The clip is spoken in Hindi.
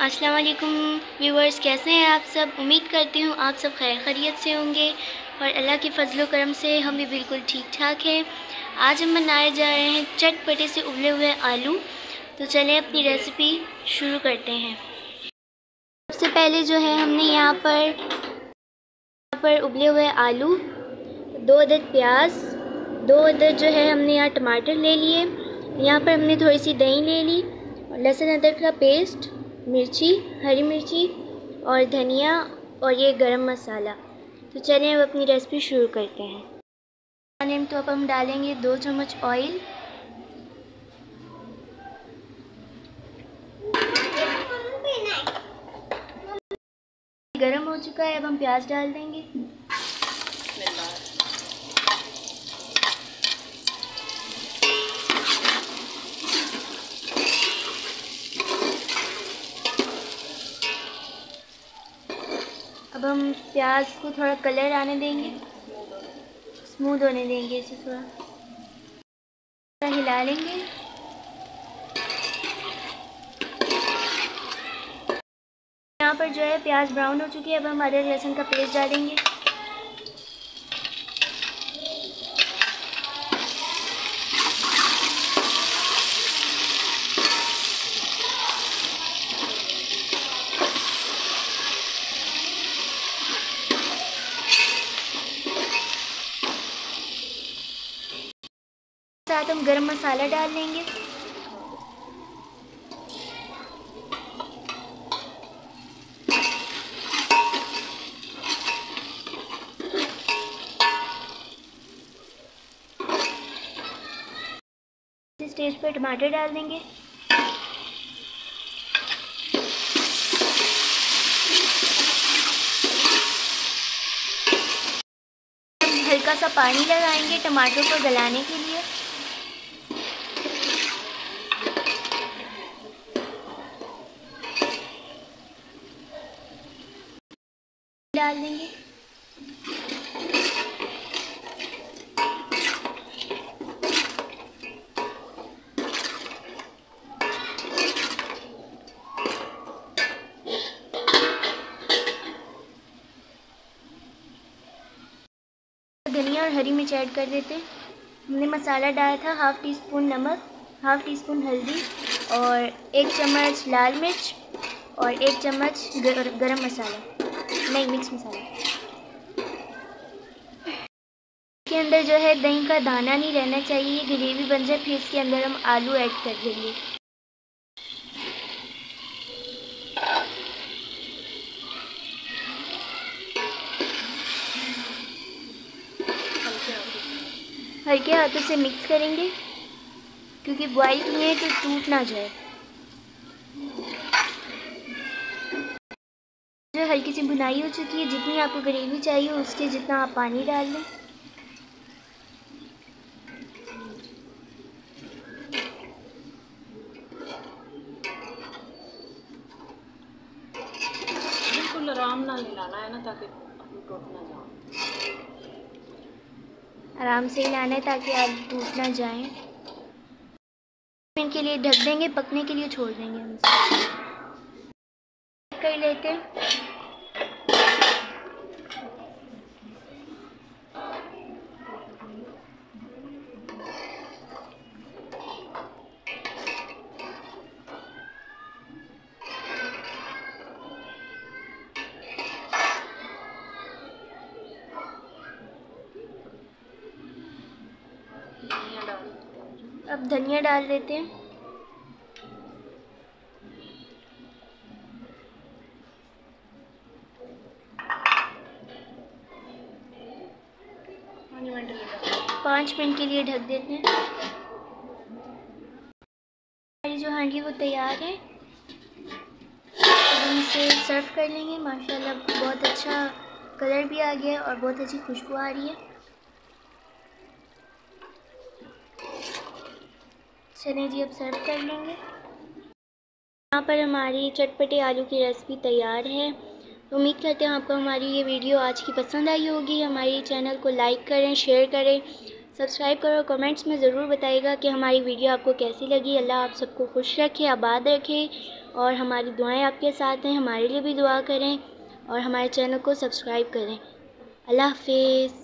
अस्सलाम वालेकुम व्यूवर्स, कैसे हैं आप सब। उम्मीद करती हूँ आप सब खैर खैरियत से होंगे और अल्लाह के फजल करम से हम भी बिल्कुल ठीक ठाक हैं। आज हम बनाए जा रहे हैं चटपटे से उबले हुए आलू। तो चलें अपनी रेसिपी शुरू करते हैं। सबसे पहले जो है हमने यहाँ पर उबले हुए आलू, 2 अदद प्याज, 2 अदद जो है हमने यहाँ टमाटर ले लिए। यहाँ पर हमने थोड़ी सी दही ले ली, लहसुन अदरक का पेस्ट, मिर्ची, हरी मिर्ची और धनिया और ये गरम मसाला। तो चलिए अब अपनी रेसिपी शुरू करते हैं। खाने में तो अब हम डालेंगे 2 चम्मच ऑयल। गरम हो चुका है, अब हम प्याज डाल देंगे। अब हम प्याज को थोड़ा कलर आने देंगे, स्मूथ होने देंगे, इसे थोड़ा हिला लेंगे। यहाँ पर जो है प्याज ब्राउन हो चुकी है, अब हम अदरक लहसुन का पेस्ट डालेंगे। साथ हम गरम मसाला डाल देंगे। इस स्टेज पर टमाटर डाल देंगे। हल्का सा पानी लगाएंगे टमाटर को गलाने के लिए। डाल देंगे। धनिया और हरी मिर्च ऐड कर देते हैं। हमने मसाला डाला था 1/2 टीस्पून नमक, 1/2 टीस्पून हल्दी और 1 चम्मच लाल मिर्च और 1 चम्मच गरम मसाला, नहीं मिक्स मसाला। इसके अंदर जो है दही का दाना नहीं रहना चाहिए, ये ग्रेवी बन जाए, फिर इसके अंदर हम आलू ऐड कर देंगे। हल्के हाथों से मिक्स करेंगे क्योंकि बॉईल किए हैं तो टूट ना जाए। जो हल्की सी भुनाई हो चुकी है, जितनी आपको ग्रेवी चाहिए उसके जितना आप पानी डाल लें। बिल्कुल आराम ना हिलाना है ना, ताकि टूट ना जाए। आराम से हिलाना है ताकि आलू टूट ना जाएं। मिनट के लिए ढक देंगे, पकने के लिए छोड़ देंगे। हम कर लेते हैं। अब धनिया डाल देते हैं। पाँच मिनट के लिए ढक देते हैं। हमारी जो हांडी वो तैयार है, अब हम इसे सर्व कर लेंगे। माशाल्लाह बहुत अच्छा कलर भी आ गया और बहुत अच्छी खुशबू आ रही है। चलें जी, अब सर्व कर लेंगे। यहाँ पर हमारी चटपटे आलू की रेसिपी तैयार है। उम्मीद करते हैं आपको हमारी ये वीडियो आज की पसंद आई होगी। हमारे चैनल को लाइक करें, शेयर करें, सब्सक्राइब करो। कमेंट्स में ज़रूर बताइएगा कि हमारी वीडियो आपको कैसी लगी। अल्लाह आप सबको खुश रखे, आबाद रखे और हमारी दुआएं आपके साथ हैं। हमारे लिए भी दुआ करें और हमारे चैनल को सब्सक्राइब करें। अल्लाह हाफ़िज़।